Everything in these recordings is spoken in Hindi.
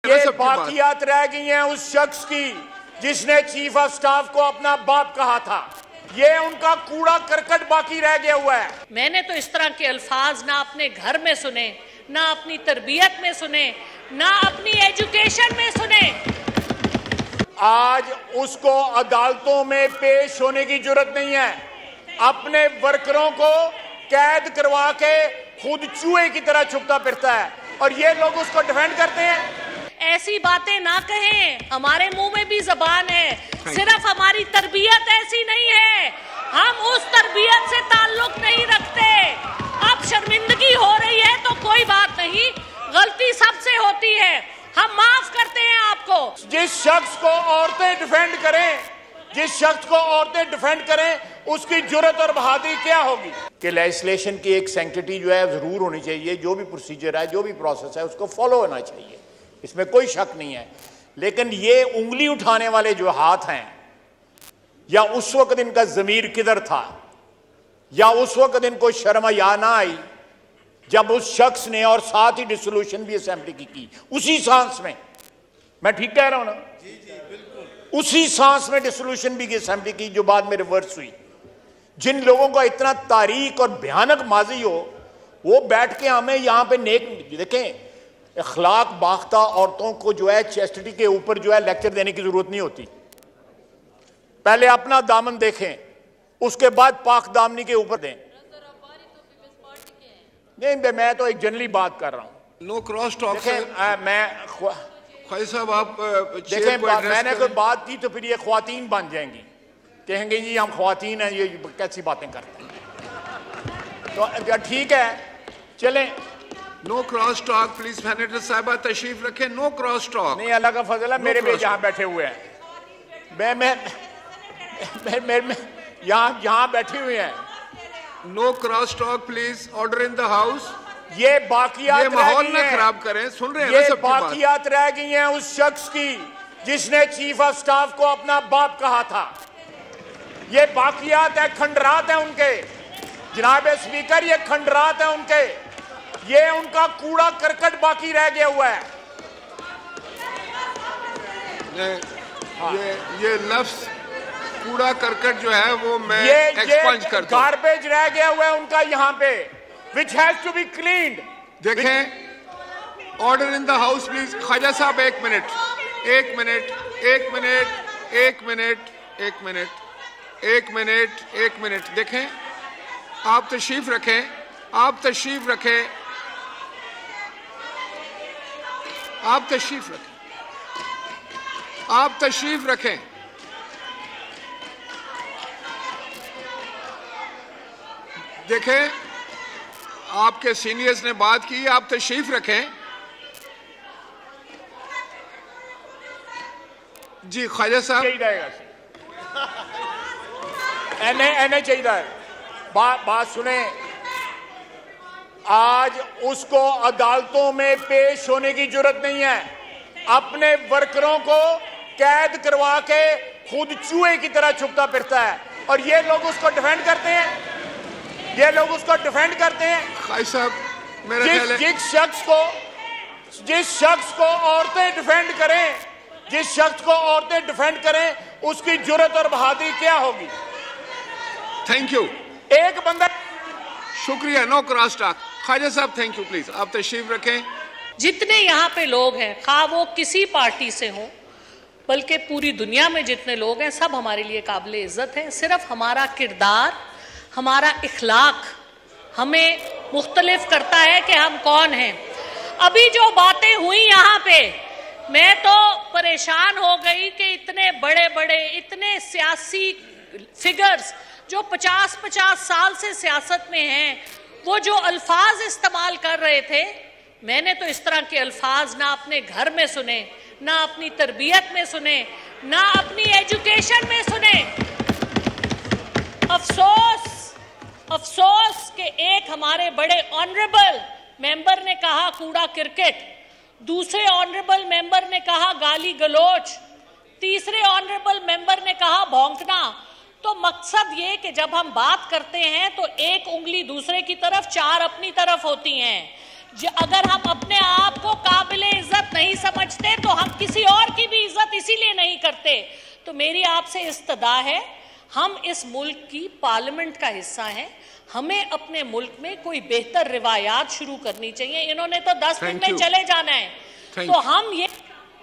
ये बाकियात रह गई हैं उस शख्स की जिसने चीफ ऑफ स्टाफ को अपना बाप कहा था। ये उनका कूड़ा करकट बाकी रह गया हुआ है। मैंने तो इस तरह के अल्फाज ना अपने घर में सुने, ना अपनी तरबियत में सुने, ना अपनी एजुकेशन में सुने। आज उसको अदालतों में पेश होने की जरूरत नहीं है। अपने वर्करों को कैद करवा के खुद चूहे की तरह छुपता फिरता है और ये लोग उसको डिफेंड करते हैं। ऐसी बातें ना कहें, हमारे मुंह में भी जबान है, सिर्फ हमारी तरबियत ऐसी नहीं है, हम उस तरबियत से ताल्लुक नहीं रखते। अब शर्मिंदगी हो रही है तो कोई बात नहीं, गलती सबसे होती है, हम माफ करते हैं आपको। जिस शख्स को औरतें डिफेंड करें, उसकी जुर्रत और बहादुरी क्या होगी कि लेजिस्लेशन की एक सैंक्टिटी जो है जरूर होनी चाहिए। जो भी प्रोसीजर है, जो भी प्रोसेस है, उसको फॉलो होना चाहिए, इसमें कोई शक नहीं है। लेकिन ये उंगली उठाने वाले जो हाथ हैं, या उस वक्त इनका जमीर किधर था, या उस वक्त इनको शर्म या ना आई जब उस शख्स ने और साथ ही डिसोल्यूशन भी असेंबली की उसी सांस में, मैं ठीक कह रहा हूं ना? जी जी बिल्कुल, उसी सांस में डिसोल्यूशन भी की असेंबली की जो बाद में रिवर्स हुई। जिन लोगों का इतना तारीख और भयानक माजी हो, वो बैठ के हमें यहां पे नेक देखें, अखलाक बाख्ता औरतों को जो है चेस्टिटी के ऊपर जो है लेक्चर देने की जरूरत नहीं होती। पहले अपना दामन देखें, उसके बाद पाक दामनी के ऊपर दें। नहीं, मैं तो एक जनरली बात कर रहा हूं। No cross talk. मैं ख्वाही साहब आप देखें, मैंने कोई बात की तो फिर ये ख्वातीन बन जाएंगी, कहेंगे जी हम ख्वातीन हैं, ये कैसी बातें करते हैं। तो ठीक है, चलें। No cross talk please. Senator साहिबा तशरीफ रखें। No cross talk. नहीं, अल्लाह का फजल है, मेरे भी यहाँ बैठे हुए हैं, मैं यहाँ बैठे हुए हैं। No cross talk please. Order in the house. ये बाकियात, ये माहौल ना खराब करें, सुन रहे हैं ये बाकियात रह गई हैं उस शख्स की जिसने चीफ ऑफ स्टाफ को अपना बाप कहा था। ये बाकियात है, खंडरात है उनके, जनाब स्पीकर, ये खंडरात है उनके, ये उनका कूड़ा करकट बाकी रह गया हुआ है। ये लफ्ज कूड़ा करकट जो है वो मैं एक्सपंज करता हूं। गार्बेज रह गया हुआ है उनका यहाँ पे, which has to be cleaned। देखें, order in the house please. Khawaja साहब एक मिनट। देखें, आप तशरीफ रखें। आप तशरीफ रखें। देखें, आपके सीनियर्स ने बात की, आप तशरीफ रखें। जी ख्वाजा साहब। एने चाहिए बात सुने। आज उसको अदालतों में पेश होने की जरूरत नहीं है। अपने वर्करों को कैद करवा के खुद चूहे की तरह छुपता फिरता है और ये लोग उसको डिफेंड करते हैं। भाई साहब, मेरा ख्याल है जिस शख्स को औरतें डिफेंड करें, उसकी जुर्रत और बहादुरी क्या होगी। Thank you. एक बंदा। शुक्रिया। No cross talk. Khwaja Sahab thank you please. आप तशरीफ रखें। जितने यहाँ पे लोग हैं, खा वो किसी पार्टी से हों, बल्कि पूरी दुनिया में जितने लोग हैं, सब हमारे लिए काबिल इज्जत हैं। सिर्फ हमारा किरदार, हमारा इखलाक हमें मुख्तलिफ करता है कि हम कौन हैं। अभी जो बातें हुई यहाँ पे, मैं तो परेशान हो गई कि इतने बड़े बड़े, इतने सियासी फिगर्स जो 50-50 साल से सियासत में हैं, वो जो अल्फाज इस्तेमाल कर रहे थे, मैंने तो इस तरह के अल्फाज ना अपने घर में सुने, ना अपनी तरबियत में सुने, ना अपनी एजुकेशन में सुने। अफसोस कि एक हमारे बड़े ऑनरेबल मेंबर ने कहा कूड़ा क्रिकेट, दूसरे ऑनरेबल मेंबर ने कहा गाली गलोच, तीसरे ऑनरेबल मेंबर ने कहा भौंकना। तो मकसद ये कि जब हम बात करते हैं तो एक उंगली दूसरे की तरफ, चार अपनी तरफ होती हैं। अगर हम अपने आप को काबिले इज्जत नहीं समझते तो हम किसी और की भी इज्जत इसीलिए नहीं करते। तो मेरी आपसे इस्तदा है, हम इस मुल्क की पार्लियामेंट का हिस्सा हैं, हमें अपने मुल्क में कोई बेहतर रिवायात शुरू करनी चाहिए। इन्होंने तो 10 दिन में चले जाना है, तो हम ये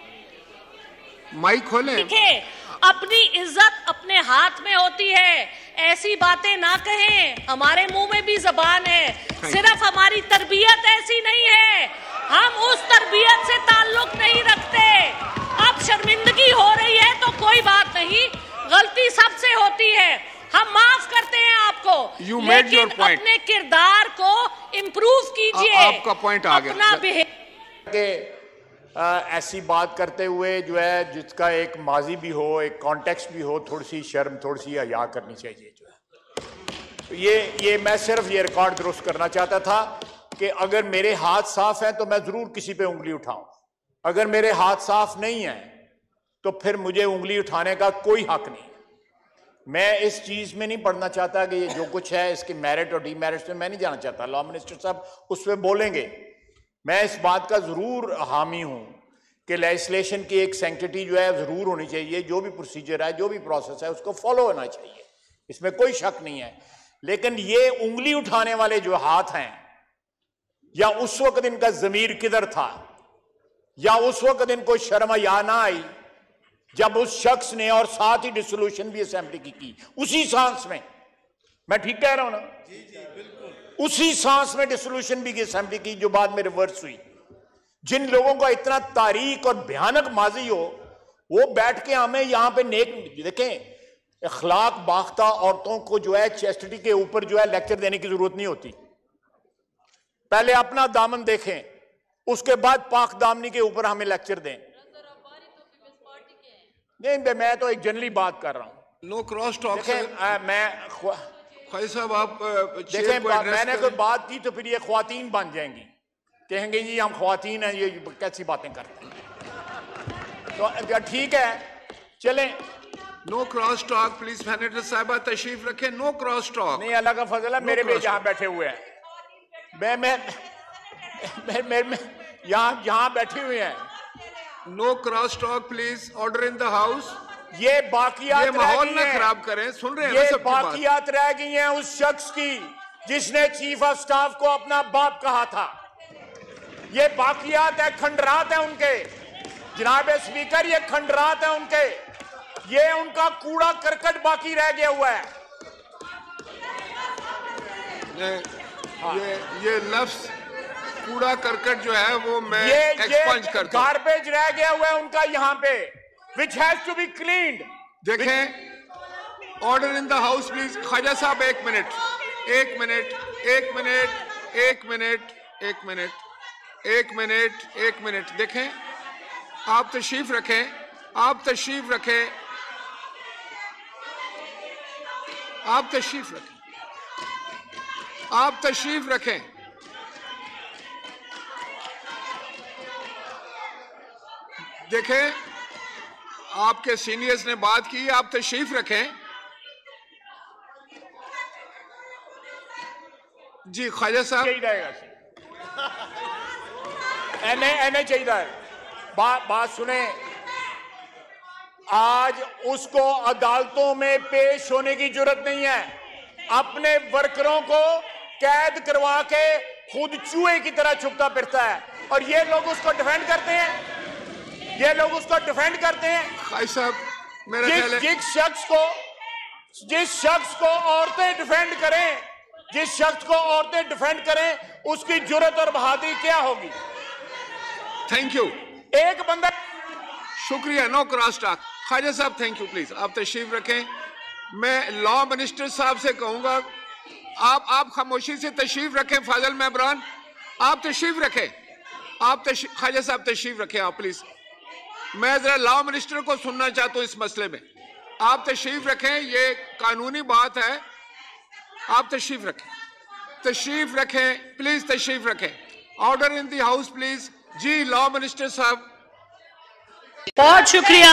माइक खोलें। अपनी इज्जत अपने हाथ में होती है, ऐसी बातें ना कहें। हमारे मुंह में भी जबान है, सिर्फ हमारी तरबियत ऐसी नहीं है, हम उस तरबियत से ताल्लुक नहीं रखते। अब शर्मिंदगी हो रही है तो कोई बात नहीं, गलती सबसे होती है, हम माफ करते हैं आपको, लेकिन अपने किरदार को इम्प्रूव कीजिए। आपका पॉइंट आ गया। ऐसी बात करते हुए जो है, जिसका एक माजी भी हो, एक कॉन्टेक्स्ट भी हो, थोड़ी सी शर्म, थोड़ी सी हया करनी चाहिए जो है। तो ये मैं सिर्फ ये रिकॉर्ड दुरुस्त करना चाहता था कि अगर मेरे हाथ साफ हैं तो मैं जरूर किसी पे उंगली उठाऊं, अगर मेरे हाथ साफ नहीं है तो फिर मुझे उंगली उठाने का कोई हक नहीं। मैं इस चीज में नहीं पढ़ना चाहता कि ये जो कुछ है इसके मेरिट और डीमेरिट्स में मैं नहीं जाना चाहता। लॉ मिनिस्टर साहब उस पर बोलेंगे। मैं इस बात का जरूर हामी हूं कि लेजिस्लेशन की एक सैंक्टिटी जो है जरूर होनी चाहिए, जो भी प्रोसीजर है, जो भी प्रोसेस है, उसको फॉलो होना चाहिए, इसमें कोई शक नहीं है। लेकिन ये उंगली उठाने वाले जो हाथ हैं, या उस वक्त इनका जमीर किधर था, या उस वक्त इनको शर्म या ना आई जब उस शख्स ने, और साथ ही डिसोल्यूशन भी असेंबली की उसी सांस में, मैं ठीक कह रहा हूं ना? जी जी बिल्कुल, उसी सांस में डिसोल्यूशन भी की असेंबली की, जो बाद में रिवर्स हुई। जिन लोगों का इतना तारीख और भयानक माजी हो, वो बैठ के हमें यहां पे नेक देखें, अखलाक बाख्ता औरतों को जो है चेस्टिटी के ऊपर जो है लेक्चर देने की जरूरत नहीं होती। पहले अपना दामन देखें, उसके बाद पाक दामनी के ऊपर हमें लेक्चर दें। नहीं, मैं तो एक जनरली बात कर रहा हूं। No cross talk. मैं ख्वाजा साहब आप देखें, मैंने कोई बात की तो फिर ये ख्वातीन बन जाएंगी, कहेंगे जी हम ख्वातीन हैं, ये कैसी बातें करते हैं। तो ठीक है, चलें। No cross talk please. Senator साहिबा तशरीफ रखें। No cross talk. नहीं, अल्लाह का फजल है, मेरे भी जहां बैठे हुए हैं, मैं यहाँ बैठी हुई हैं। No cross talk please. Order in the house. ये बाकियात माहौल न खराब करें, सुन रहे हैं ये बाकियात रह गई हैं उस शख्स की जिसने चीफ ऑफ स्टाफ को अपना बाप कहा था। ये बाकियात है, खंडरात है उनके, जनाब स्पीकर, ये खंडरात है उनके, ये उनका कूड़ा करकट बाकी रह गया हुआ है। ये लफ्ज कूड़ा करकट जो है वो मैं एक्सपंज करता हूं। गार्बेज रह गया हुआ है उनका यहाँ पे, which has to be cleaned। देखें, order in the house please. Khawaja साहब एक मिनट, एक मिनट, एक मिनट, एक मिनट, एक मिनट, एक मिनट, एक मिनट। देखें, आप तशरीफ रखें, आप तशरीफ रखें, आप तशरीफ रखें, आप तशरीफ रखें। देखें, आपके सीनियर्स ने बात की, आप तशरीफ रखें। जी ख्वाजा साहब। एने चाहिए। बात सुने, आज उसको अदालतों में पेश होने की जरूरत नहीं है। अपने वर्करों को कैद करवा के खुद चूहे की तरह छुपता फिरता है, और ये लोग उसको डिफेंड करते हैं, ये लोग उसको डिफेंड करते हैं। भाई साहब, मेरा जिस शख्स को औरतें डिफेंड करें, जिस शख्स को औरतें डिफेंड करें, उसकी जुर्रत और बहादुरी क्या होगी? Thank you. एक बंदा। शुक्रिया। No cross talk. Khwaja Sahab thank you please, आप तशरीफ रखें। मैं लॉ मिनिस्टर साहब से कहूंगा, आप खामोशी से तशरीफ रखें। फाजल मेहरान, आप तशरीफ रखें, ख्वाजा साहब तशरीफ रखें आप प्लीज। मैं जरा लॉ मिनिस्टर को सुनना चाहता हूं इस मसले में। आप तशरीफ रखें, ये कानूनी बात है, आप तशरीफ रखें, तशरीफ रखें प्लीज, तशरीफ रखें। Order in the house please. जी लॉ मिनिस्टर साहब। बहुत शुक्रिया।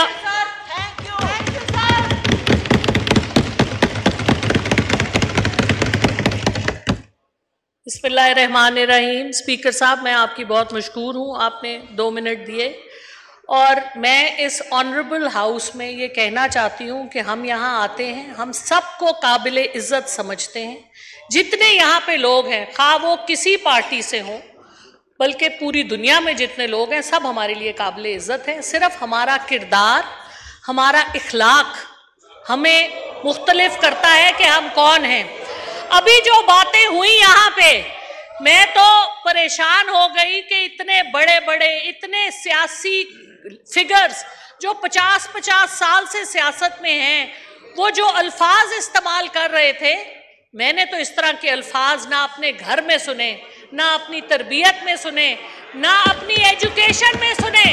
बिस्मिल्लाहिर्रहमानिर्रहीम। स्पीकर साहब, मैं आपकी बहुत मशकूर हूँ, आपने 2 मिनट दिए। और मैं इस ऑनरेबल हाउस में ये कहना चाहती हूँ कि हम यहाँ आते हैं, हम सबको काबिल इज़्ज़त समझते हैं। जितने यहाँ पे लोग हैं, खा वो किसी पार्टी से हों, बल्कि पूरी दुनिया में जितने लोग हैं, सब हमारे लिए काबिल इज़्ज़त हैं। सिर्फ हमारा किरदार, हमारा इखलाक हमें मुख्तलिफ करता है कि हम कौन हैं। अभी जो बातें हुई यहाँ पे, मैं तो परेशान हो गई कि इतने बड़े बड़े, इतने सियासी फिगर्स जो 50-50 साल से सियासत में हैं, वो जो अल्फाज इस्तेमाल कर रहे थे, मैंने तो इस तरह के अल्फाज ना अपने घर में सुने, ना अपनी तरबियत में सुने, ना अपनी एजुकेशन में सुने।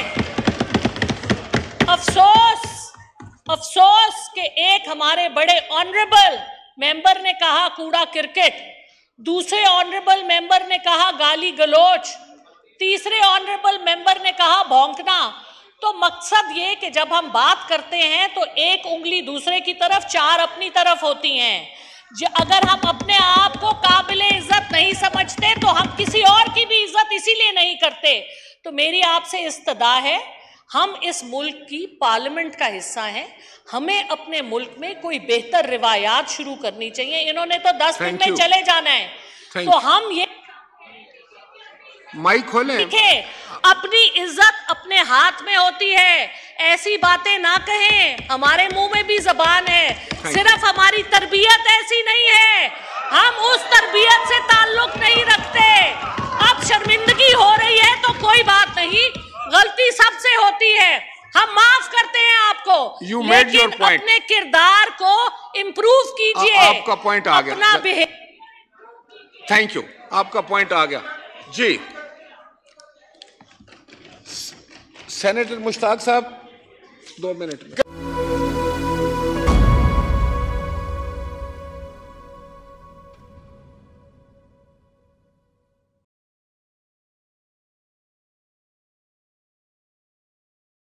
अफसोस कि एक हमारे बड़े ऑनरेबल मेंबर ने कहा कूड़ा क्रिकेट, दूसरे ऑनरेबल मेंबर ने कहा गाली गलोच, तीसरे ऑनरेबल मेंबर ने कहा भौंकना। तो मकसद ये कि जब हम बात करते हैं तो एक उंगली दूसरे की तरफ, 4 अपनी तरफ होती हैं। अगर हम अपने आप को काबिल इज्जत नहीं समझते तो हम किसी और की भी इज्जत इसीलिए नहीं करते। तो मेरी आपसे इस्तदा है, हम इस मुल्क की पार्लियामेंट का हिस्सा हैं, हमें अपने मुल्क में कोई बेहतर रिवायात शुरू करनी चाहिए। इन्होंने तो 10 दिन में चले जाना है, तो हम ये माइक खोलें। देखें, अपनी इज्जत अपने हाथ में होती है, ऐसी बातें ना कहें। हमारे मुंह में भी जबान है, सिर्फ हमारी तरबियत ऐसी नहीं है, हम उस तरबियत से ताल्लुक नहीं रखते। अब शर्मिंदगी हो रही है तो कोई बात नहीं, गलती सबसे होती है, हम माफ करते हैं आपको, लेकिन अपने किरदार को इम्प्रूव कीजिए। आपका पॉइंट आ गया। थैंक यू, आपका पॉइंट आ गया जी। सेनेटर मुश्ताक साहब 2 मिनट में।